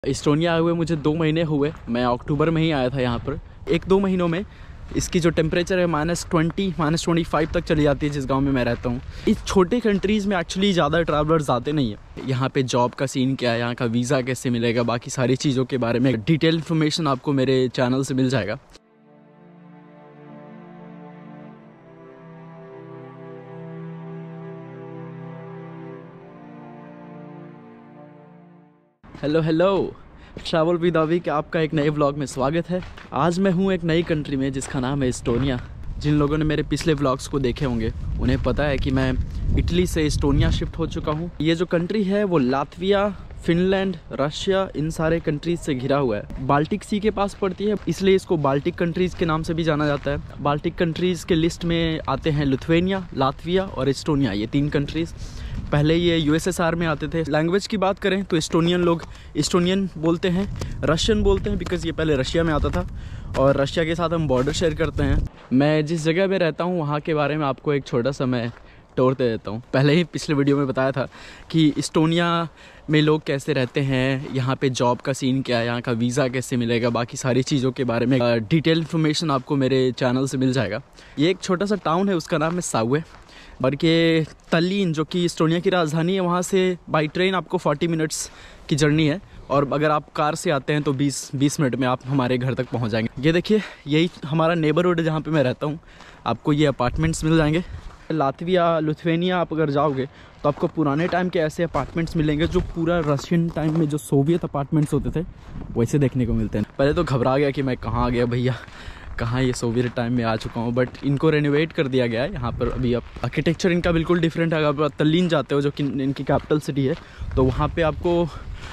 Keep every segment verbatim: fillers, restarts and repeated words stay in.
Estonia आए हुए मुझे दो महीने हुए। मैं अक्टूबर में ही आया था यहाँ पर। एक दो महीनों में इसकी जो टेम्परेचर है minus twenty minus twenty five तक चली जाती है जिस गांव में मैं रहता हूँ। इस छोटे कंट्रीज़ में एक्चुअली ज़्यादा ट्रैवलर्स आते नहीं है। यहाँ पे जॉब का सीन क्या है, यहाँ का वीज़ा कैसे मिलेगा, बाकी सारी चीज़ों के बारे में डिटेल इन्फॉर्मेशन आपको मेरे चैनल से मिल जाएगा। हेलो हेलो ट्रैवल विद अवी के आपका एक नए व्लॉग में स्वागत है। आज मैं हूँ एक नई कंट्री में जिसका नाम है इस्टोनिया। जिन लोगों ने मेरे पिछले व्लॉग्स को देखे होंगे उन्हें पता है कि मैं इटली से इस्टोनिया शिफ्ट हो चुका हूँ। ये जो कंट्री है वो लातविया, फिनलैंड, रशिया, इन सारे कंट्रीज से घिरा हुआ है। बाल्टिक सी के पास पड़ती है, इसलिए इसको बाल्टिक कंट्रीज़ के नाम से भी जाना जाता है। बाल्टिक कंट्रीज़ के लिस्ट में आते हैं लिथुआनिया, लातविया और इस्टोनिया, ये तीन कंट्रीज़। पहले ये यूएसएसआर में आते थे। लैंग्वेज की बात करें तो इस्टोनियन लोग इस्टोनियन बोलते हैं, रशियन बोलते हैं बिकॉज़ ये पहले रशिया में आता था और रशिया के साथ हम बॉर्डर शेयर करते हैं। मैं जिस जगह में रहता हूँ वहाँ के बारे में आपको एक छोटा सा मैं टूर दे देता हूँ। पहले ही पिछले वीडियो में बताया था कि इस्टोनिया में लोग कैसे रहते हैं, यहाँ पे जॉब का सीन क्या है, यहाँ का वीज़ा कैसे मिलेगा, बाकी सारी चीज़ों के बारे में डिटेल इन्फॉर्मेशन आपको मेरे चैनल से मिल जाएगा। ये एक छोटा सा टाउन है, उसका नाम है सावे। और ये तल्लीन जो कि इस्टोनिया की राजधानी है, वहाँ से बाई ट्रेन आपको चालीस मिनट्स की जर्नी है और अगर आप कार से आते हैं तो बीस बीस मिनट में आप हमारे घर तक पहुँच जाएंगे। ये देखिए, यही हमारा नेबरहुड है जहाँ पे मैं रहता हूँ। आपको ये अपार्टमेंट्स मिल जाएंगे। लातविया, लिथुआनिया आप अगर जाओगे तो आपको पुराने टाइम के ऐसे अपार्टमेंट्स मिलेंगे जो पूरा रशियन टाइम में जो सोवियत अपार्टमेंट्स होते थे वैसे देखने को मिलते हैं। पहले तो घबरा गया कि मैं कहाँ आ गया भैया, कहाँ ये सोवियत टाइम में आ चुका हूँ, बट इनको रेनोवेट कर दिया गया है यहाँ पर। अभी आप आर्किटेक्चर इनका बिल्कुल डिफरेंट है। अगर आप तल्लीन जाते हो जो कि इनकी कैपिटल सिटी है तो वहाँ पे आपको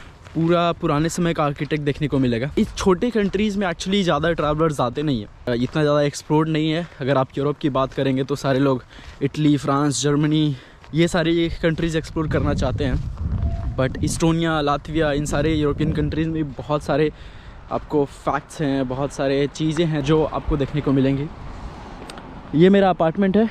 पूरा पुराने समय का आर्किटेक्ट देखने को मिलेगा। इस छोटे कंट्रीज़ में एक्चुअली ज़्यादा ट्रैवलर्स आते नहीं है, इतना ज़्यादा एक्सप्लोर्ड नहीं है। अगर आप यूरोप की बात करेंगे तो सारे लोग इटली, फ्रांस, जर्मनी, ये सारी कंट्रीज़ एक्सप्लोर करना चाहते हैं। बट इस्टोनिया, लातविया, इन सारे यूरोपियन कंट्रीज़ में बहुत सारे आपको फैक्ट्स हैं, बहुत सारे चीज़ें हैं जो आपको देखने को मिलेंगी। ये मेरा अपार्टमेंट है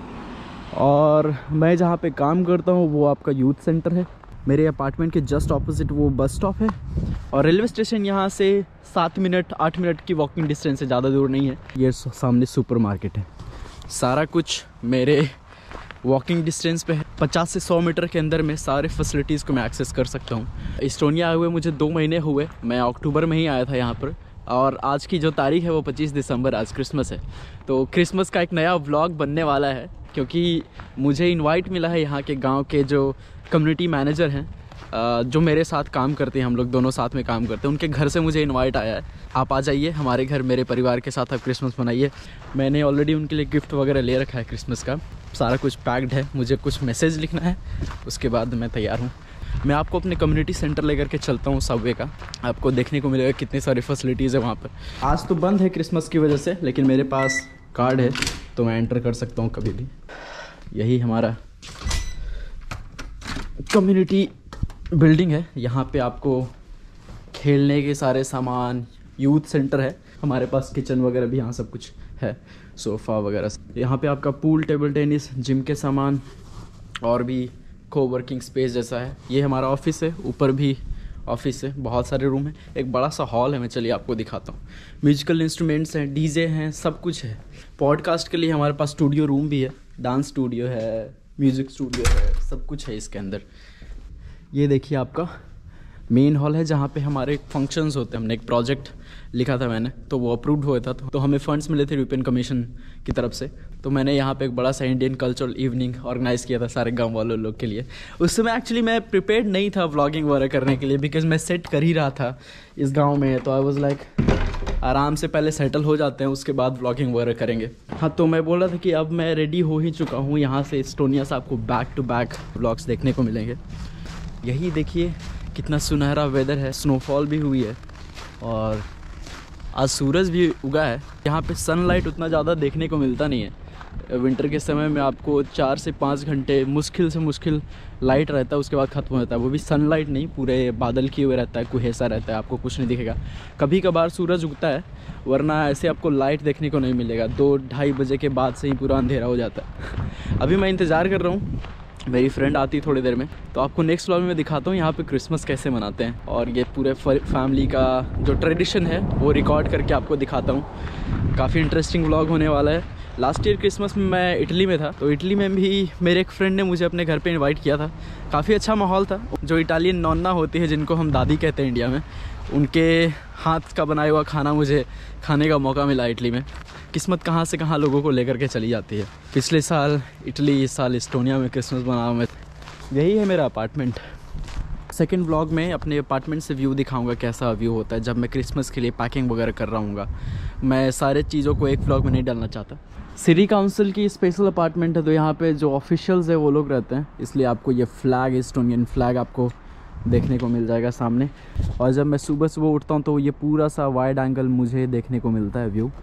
और मैं जहाँ पे काम करता हूँ वो आपका यूथ सेंटर है। मेरे अपार्टमेंट के जस्ट ऑपोजिट वो बस स्टॉप है और रेलवे स्टेशन यहाँ से सात मिनट आठ मिनट की वॉकिंग डिस्टेंस है, ज़्यादा दूर नहीं है। ये सामने सुपर मार्केट है। सारा कुछ मेरे वॉकिंग डिस्टेंस पे है। पचास से सौ मीटर के अंदर में सारे फैसिलिटीज़ को मैं एक्सेस कर सकता हूँ। इस्टोनिया आए हुए मुझे दो महीने हुए। मैं अक्टूबर में ही आया था यहाँ पर और आज की जो तारीख है वो पच्चीस दिसंबर, आज क्रिसमस है। तो क्रिसमस का एक नया व्लॉग बनने वाला है क्योंकि मुझे इनवाइट मिला है यहाँ के गांव के जो कम्युनिटी मैनेजर हैं, जो मेरे साथ काम करते हैं, हम लोग दोनों साथ में काम करते हैं, उनके घर से मुझे इनवाइट आया है। आप आ जाइए हमारे घर, मेरे परिवार के साथ आप क्रिसमस मनाइए। मैंने ऑलरेडी उनके लिए गिफ्ट वगैरह ले रखा है क्रिसमस का, सारा कुछ पैक्ड है। मुझे कुछ मैसेज लिखना है, उसके बाद मैं तैयार हूँ। मैं आपको अपने कम्युनिटी सेंटर लेकर के चलता हूँ सबवे का। आपको देखने को मिलेगा कितनी सारी फैसिलिटीज़ है वहाँ पर। आज तो बंद है क्रिसमस की वजह से, लेकिन मेरे पास कार्ड है तो मैं एंटर कर सकता हूँ कभी भी। यही हमारा कम्युनिटी बिल्डिंग है। यहाँ पे आपको खेलने के सारे सामान, यूथ सेंटर है, हमारे पास किचन वगैरह भी यहाँ सब कुछ है, सोफ़ा वगैरह। यहाँ पे आपका पूल, टेबल टेनिस, जिम के सामान और भी कोवर्किंग स्पेस जैसा है। ये हमारा ऑफिस है, ऊपर भी ऑफिस है, बहुत सारे रूम हैं, एक बड़ा सा हॉल है। मैं चलिए आपको दिखाता हूँ। म्यूजिकल इंस्ट्रूमेंट्स हैं, डीजे हैं, सब कुछ है। पॉडकास्ट के लिए हमारे पास स्टूडियो रूम भी है, डांस स्टूडियो है, म्यूज़िक स्टूडियो है, सब कुछ है इसके अंदर। ये देखिए आपका मेन हॉल है जहाँ पे हमारे फंक्शंस होते हैं। हमने एक प्रोजेक्ट लिखा था मैंने, तो वो अप्रूव्ड हुआ था, तो हमें फंड्स मिले थे यूरोपियन कमीशन की तरफ से। तो मैंने यहाँ पे एक बड़ा सा इंडियन कल्चरल इवनिंग ऑर्गेनाइज़ किया था सारे गांव वालों लोग के लिए। उस समय एक्चुअली मैं प्रिपेयर्ड नहीं था व्लॉगिंग वगैरह करने के लिए, बिकॉज मैं सेट कर ही रहा था इस गाँव में। तो आई वॉज लाइक आराम से पहले सेटल हो जाते हैं, उसके बाद व्लॉगिंग वगैरह करेंगे। हाँ, तो मैं बोल रहा था कि अब मैं रेडी हो ही चुका हूँ। यहाँ से इस्टोनिया से आपको बैक टू बैक व्लॉग्स देखने को मिलेंगे। यही देखिए कितना सुनहरा वेदर है, स्नोफॉल भी हुई है और आज सूरज भी उगा है। यहाँ पे सनलाइट उतना ज़्यादा देखने को मिलता नहीं है। विंटर के समय में आपको चार से पाँच घंटे मुश्किल से मुश्किल लाइट रहता है, उसके बाद ख़त्म हो जाता है। वो भी सनलाइट नहीं, पूरे बादल किए हुए रहता है, कुहेसा रहता है, आपको कुछ नहीं दिखेगा। कभी कभार सूरज उगता है, वरना ऐसे आपको लाइट देखने को नहीं मिलेगा। दो ढाई बजे के बाद से ही पूरा अंधेरा हो जाता है। अभी मैं इंतज़ार कर रहा हूँ मेरी फ्रेंड आती है थोड़ी देर में, तो आपको नेक्स्ट व्लॉग में मैं दिखाता हूँ यहाँ पे क्रिसमस कैसे मनाते हैं, और ये पूरे फैमिली का जो ट्रेडिशन है वो रिकॉर्ड करके आपको दिखाता हूँ। काफ़ी इंटरेस्टिंग व्लॉग होने वाला है। लास्ट ईयर क्रिसमस में मैं इटली में था, तो इटली में भी मेरे एक फ्रेंड ने मुझे अपने घर पे इनवाइट किया था। काफ़ी अच्छा माहौल था। जो इटालियन नॉन्ना होती है, जिनको हम दादी कहते हैं इंडिया में, उनके हाथ का बनाया हुआ खाना मुझे खाने का मौका मिला इटली में। किस्मत कहाँ से कहाँ लोगों को लेकर के चली जाती है। पिछले साल इटली, इस साल इस्टोनिया में क्रिसमस मनाया मैं। यही है मेरा अपार्टमेंट। सेकेंड व्लॉग में अपने अपार्टमेंट से व्यू दिखाऊंगा कैसा व्यू होता है जब मैं क्रिसमस के लिए पैकिंग वगैरह कर रहा हूँगा। मैं सारे चीज़ों को एक व्लॉग में नहीं डालना चाहता। सिटी काउंसिल की स्पेशल अपार्टमेंट है, तो यहाँ पे जो ऑफिशियल्स है वो लोग रहते हैं, इसलिए आपको ये फ्लैग, इस्टोनियन फ्लैग आपको देखने को मिल जाएगा सामने। और जब मैं सुबह सुबह उठता हूँ तो ये पूरा सा वाइड एंगल मुझे देखने को मिलता है व्यू।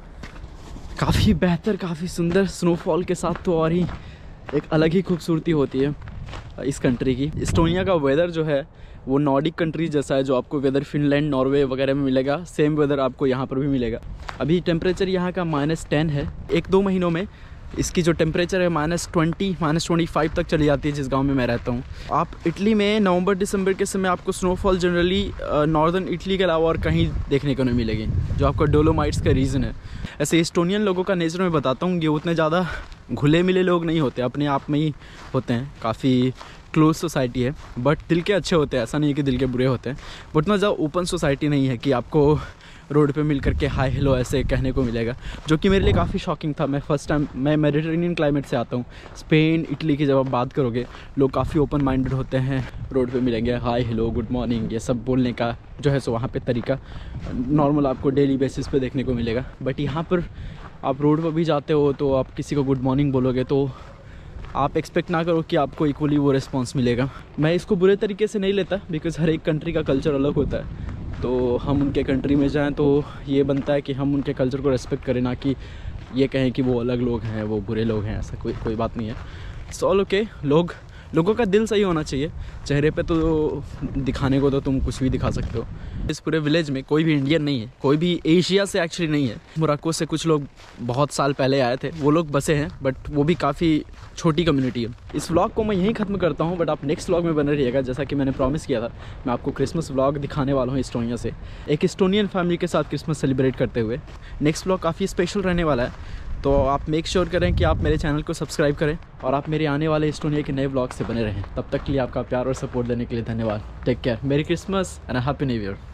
काफ़ी बेहतर, काफ़ी सुंदर स्नोफॉल के साथ तो और ही एक अलग ही खूबसूरती होती है इस कंट्री की। इस्टोनिया का वेदर जो है वो नॉर्डिक कंट्रीज जैसा है। जो आपको वेदर फिनलैंड, नॉर्वे वगैरह में मिलेगा, सेम वेदर आपको यहाँ पर भी मिलेगा। अभी टेम्परेचर यहाँ का माइनस टेन है। एक दो महीनों में इसकी जो टेम्परेचर है minus twenty, minus twenty five तक चली जाती है जिस गांव में मैं रहता हूँ। आप इटली में नवंबर दिसंबर के समय आपको स्नोफॉल जनरली नॉर्दर्न इटली के अलावा और कहीं देखने को नहीं मिलेगी, जो आपका डोलोमाइट्स का रीज़न है। ऐसे इस्टोनियन लोगों का नेचर मैं बताता हूँ, ये उतने ज़्यादा घुले मिले लोग नहीं होते, अपने आप में ही होते हैं। काफ़ी क्लोज सोसाइटी है, बट दिल के अच्छे होते हैं। ऐसा नहीं है कि दिल के बुरे होते हैं, बट उतना ज़्यादा ओपन सोसाइटी नहीं है कि आपको रोड पे मिल करके हाय हेलो ऐसे कहने को मिलेगा, जो कि मेरे लिए काफ़ी शॉकिंग था। मैं फर्स्ट टाइम, मैं मेडिटेरेनियन क्लाइमेट से आता हूँ। स्पेन, इटली की जब आप बात करोगे, लोग काफ़ी ओपन माइंडेड होते हैं। रोड पे मिलेंगे हाय हेलो, गुड मॉर्निंग, ये सब बोलने का जो है सो वहाँ पे तरीका नॉर्मल आपको डेली बेसिस पे देखने को मिलेगा। बट यहाँ पर आप रोड पर भी जाते हो तो आप किसी को गुड मॉर्निंग बोलोगे तो आप एक्सपेक्ट ना करो कि आपको इक्वली वो रिस्पॉन्स मिलेगा। मैं इसको बुरे तरीके से नहीं लेता, बिकॉज़ हर एक कंट्री का कल्चर अलग होता है। तो हम उनके कंट्री में जाएं तो ये बनता है कि हम उनके कल्चर को रेस्पेक्ट करें, ना कि ये कहें कि वो अलग लोग हैं, वो बुरे लोग हैं। ऐसा कोई कोई बात नहीं है। सॉल ओके, लोग लोगों का दिल सही होना चाहिए। चेहरे पे तो दिखाने को तो तुम कुछ भी दिखा सकते हो। इस पूरे विलेज में कोई भी इंडियन नहीं है, कोई भी एशिया से एक्चुअली नहीं है। मोरक्को से कुछ लोग बहुत साल पहले आए थे, वो लोग बसे हैं, बट वो भी काफ़ी छोटी कम्युनिटी है। इस व्लॉग को मैं यहीं ख़त्म करता हूँ, बट आप नेक्स्ट व्लॉग में बने रहिएगा। जैसा कि मैंने प्रॉमिस किया था, मैं आपको क्रिसमस व्लॉग दिखाने वाला हूँ इस्टोनिया से, एक इस्टोनियन फैमिली के साथ क्रिसमस सेलिब्रेट करते हुए। नेक्स्ट व्लॉग काफ़ी स्पेशल रहने वाला है, तो आप मेक श्योर करें कि आप मेरे चैनल को सब्सक्राइब करें और आप मेरे आने वाले इस्टोनिया के नए व्लॉग से बने रहें। तब तक के लिए आपका प्यार और सपोर्ट देने के लिए धन्यवाद। Take care, merry Christmas and happy new year.